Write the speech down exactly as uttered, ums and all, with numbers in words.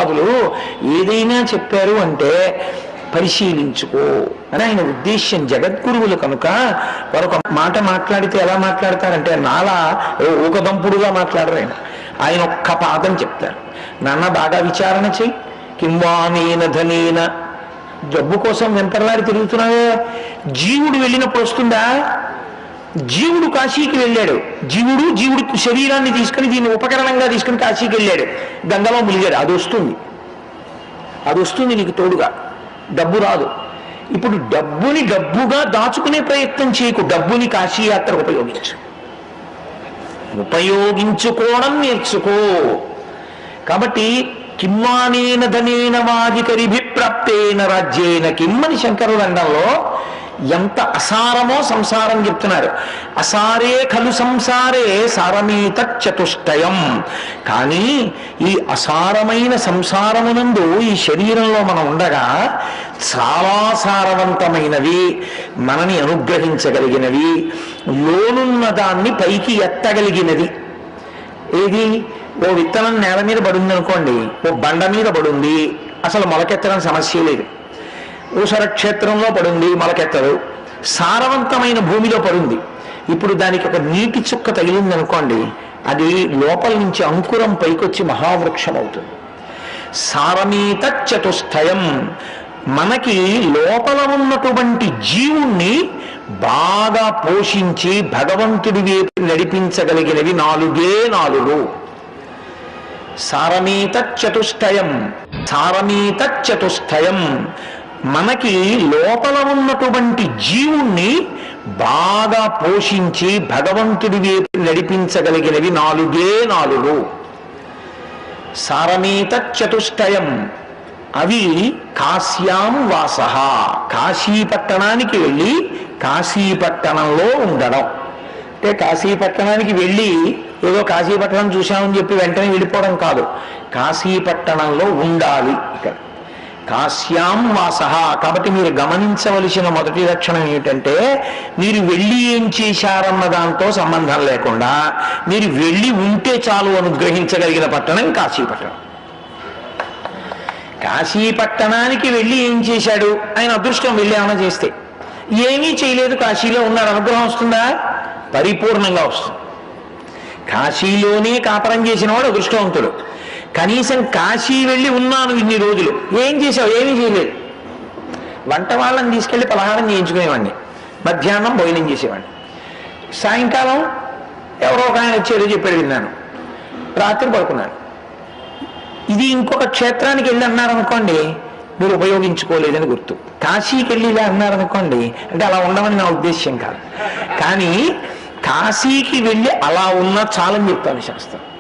ప్రభుపాదులు ఏదైనా చెప్పారు అంటే పరిశీలించుకో అని ఆయన ఉద్దేశ్యం. జగద్గురువులు కనుక వారు ఒక మాట మాట్లాడితే ఎలా మాట్లాడతారంటే నాలా ఒక దంపుడుగా మాట్లాడరు. ఆయన ఆయన ఒక్క పాదం చెప్తారు. నాన్న బాగా విచారణ చెయ్యి. కింవానేన ధనేన, జబ్బు కోసం వెంపర్లాడి తిరుగుతున్నావే, జీవుడు వెళ్ళినప్పుడు వస్తుందా? జీవుడు కాశీకి వెళ్ళాడు. జీవుడు జీవుడు శరీరాన్ని తీసుకుని దీన్ని ఉపకరణంగా తీసుకుని కాశీకి వెళ్ళాడు, గంగలో ములిగాడు. అది వస్తుంది, అది వస్తుంది నీకు తోడుగా. డబ్బు రాదు. ఇప్పుడు డబ్బుని డబ్బుగా దాచుకునే ప్రయత్నం చేయకు, డబ్బుని కాశీయాత్ర ఉపయోగించు. ఉపయోగించుకోవడం నేర్చుకో. కాబట్టి కిమ్మానేన ధనేన వాదికరిభిప్రాప్తేన రాజ్యేన కిమ్మని శంకరుడు అండంలో ఎంత అసారమో సంసారం చెప్తున్నారు. అసారే ఖలు సంసారే సారమీత చతుష్టయం. కానీ ఈ అసారమైన సంసారమునందు ఈ శరీరంలో మనం ఉండగా చాలా సారవంతమైనవి, మనని అనుగ్రహించగలిగినవి, లోనున్న దాన్ని పైకి ఎత్తగలిగినది. ఏది? ఓ విత్తనం నేల మీద పడుంది అనుకోండి, ఓ బండ మీద పడుంది, అసలు మొలకెత్తడం సమస్య లేదు. ఊసర క్షేత్రంలో పడుంది, మొలకెత్తదు. సారవంతమైన భూమిలో పడుంది. ఇప్పుడు దానికి ఒక నీటి చుక్క తగిలింది అనుకోండి, అది లోపల నుంచి అంకురం పైకొచ్చి మహావృక్షం అవుతుంది. సారమీత చతుష్టయం. మనకి లోపల ఉన్నటువంటి జీవుణ్ణి బాగా పోషించి భగవంతుడి వైపు నడిపించగలిగినవి నాలుగే నాలుగు. సారమీత చతుష్టయం. సారమీత చతుష్టయం. మనకి లోపల ఉన్నటువంటి జీవుణ్ణి బాగా పోషించి భగవంతుడి వైపు నడిపించగలిగినవి నాలుగే నాలుగు. సారమీత చతుష్టయం. అవి కాశ్యాం వాసః. కాశీపట్టణానికి వెళ్ళి కాశీపట్టణంలో ఉండడం. అంటే కాశీపట్టణానికి వెళ్ళి ఏదో కాశీపట్టణం చూశామని చెప్పి వెంటనే వెళ్ళిపోవడం కాదు, కాశీపట్టణంలో ఉండాలి. ఇక్కడ కాశ్యాం వాసః. కాబట్టి మీరు గమనించవలసిన మొదటి లక్షణం ఏమిటంటే, మీరు వెళ్ళి ఏం చేశారన్న దాంతో సంబంధం లేకుండా మీరు వెళ్ళి ఉంటే చాలు అనుగ్రహించగలిగిన పట్టణం కాశీపట్టణం. కాశీపట్టణానికి వెళ్ళి ఏం చేశాడు? ఆయన అదృష్టం. వెళ్ళి ఏమైనా చేస్తే ఏమీ చేయలేదు, కాశీలో ఉన్నాడు, అనుగ్రహం వస్తుందా? పరిపూర్ణంగా వస్తుంది. కాశీలోనే కాపరం చేసిన వాడు అదృష్టవంతుడు. కనీసం కాశీ వెళ్ళి ఉన్నాను ఇన్ని రోజులు, ఏం చేసావు? ఏమీ చేయలేదు. వంట వాళ్ళని తీసుకెళ్లి పలహారం చేయించుకునేవాడిని, మధ్యాహ్నం భోజనం చేసేవాడిని, సాయంకాలం ఎవరో ఒక ఆయన వచ్చేదో చెప్పాడు విన్నాను, రాత్రి పడుకున్నాను. ఇది ఇంకొక క్షేత్రానికి వెళ్ళి అన్నారనుకోండి, మీరు ఉపయోగించుకోలేదని గుర్తు. కాశీకి వెళ్ళి ఇలా అన్నారనుకోండి, అంటే అలా ఉండమని నా ఉద్దేశ్యం కాదు, కానీ కాశీకి వెళ్ళి అలా ఉన్నా చాలని చెప్తాను శాస్త్రం.